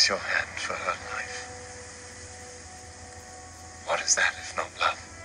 your hand for her life. What is that if not love?